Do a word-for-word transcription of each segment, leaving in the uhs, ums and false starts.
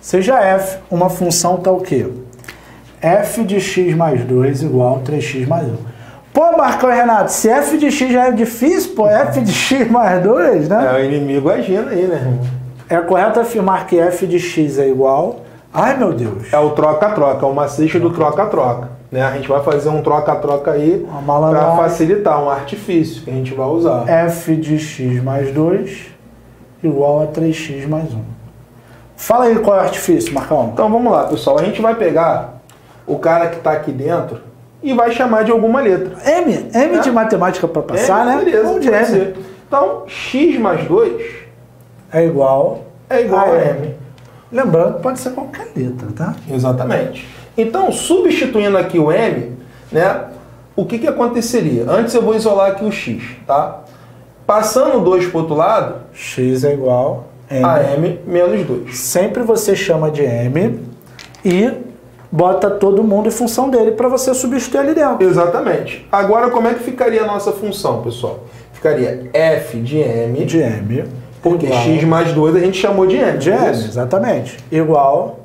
seja f uma função tal que f de x mais dois igual a três x mais um. Pô, Marcão e Renato, se f de x já é difícil, pô, f de x mais dois, né? É o inimigo agindo aí, né? É correto afirmar que f de x é igual... Ai, meu Deus. É o troca-troca, é o macete do troca-troca. Né? A gente vai fazer um troca-troca aí para facilitar, um artifício que a gente vai usar. F de x mais dois igual a três x mais um. Fala aí qual é o artifício, Marcão. Então vamos lá, pessoal. A gente vai pegar o cara que está aqui dentro e vai chamar de alguma letra. M. M é? De matemática para passar, M, né? Beleza, Vamos de M. Ser. Então, x mais dois é igual, é igual a, a M. M. Lembrando que pode ser qualquer letra, tá? Exatamente. Então, substituindo aqui o M, né, o que, que aconteceria? Antes eu vou isolar aqui o x, tá? Passando dois para o outro lado, x é igual M. a M menos dois. Sempre você chama de M e bota todo mundo em função dele para você substituir ali dentro. Exatamente. Agora, como é que ficaria a nossa função, pessoal? Ficaria f de M. De M. Porque igual x mais dois a gente chamou de M. De M, exatamente. Igual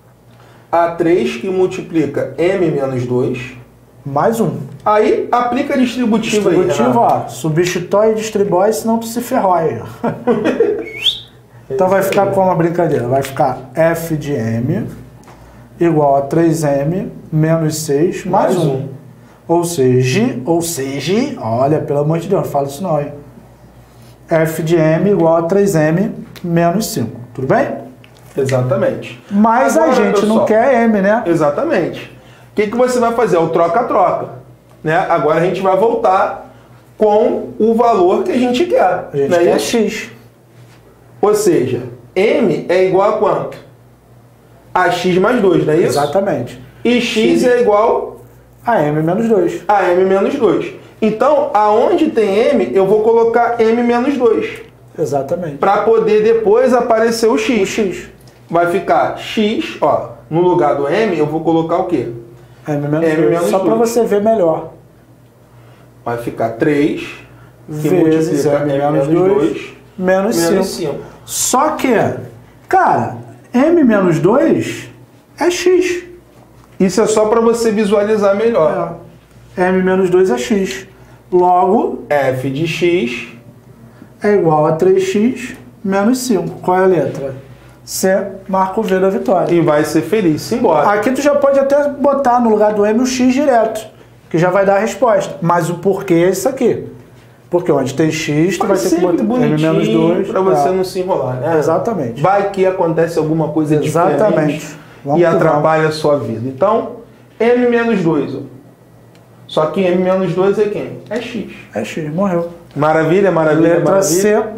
a três que multiplica M menos dois. Mais um. Aí, aplica distributivo, distributivo aí. Ó, substitui e distribui, senão tu se ferrói. Então vai ficar como uma brincadeira. Vai ficar f de M igual a três M menos seis mais, mais um. um. Ou seja, ou seja, olha, pelo amor de Deus, não fala isso não, hein? F de M igual a três M menos cinco. Tudo bem? Exatamente. Mas agora, a gente pessoal, não quer M, né? Exatamente. O que, que você vai fazer? É o troca-troca. Né? Agora a gente vai voltar com o valor que a gente quer. A gente né? quer isso? X. Ou seja, M é igual a quanto? A x mais dois, não é isso? Exatamente. E x, x é igual a M menos dois. A M menos dois. Então, aonde tem M, eu vou colocar M menos dois. Exatamente. Para poder depois aparecer o X. O X. Vai ficar X, ó, no lugar do M, eu vou colocar o quê? M menos dois. Só para você ver melhor. Vai ficar três vezes M menos dois menos cinco. Só que, cara, M menos dois é X. Isso é só para você visualizar melhor. É. M menos dois é X. Logo, F de X é igual a três x menos cinco. Qual é a letra? C, marca o V da vitória. E vai ser feliz, simbora. Aqui tu já pode até botar no lugar do M o X direto, que já vai dar a resposta. Mas o porquê é isso aqui. Porque onde tem X, tu vai ter que botar M menos dois. Para você é. não se enrolar, né? Exatamente. Vai que acontece alguma coisa Exatamente. diferente e atrapalha a sua vida. Então, M menos dois. Ó. Só que M menos dois é quem? É X. É X, morreu. Maravilha, maravilha, Letra maravilha. C.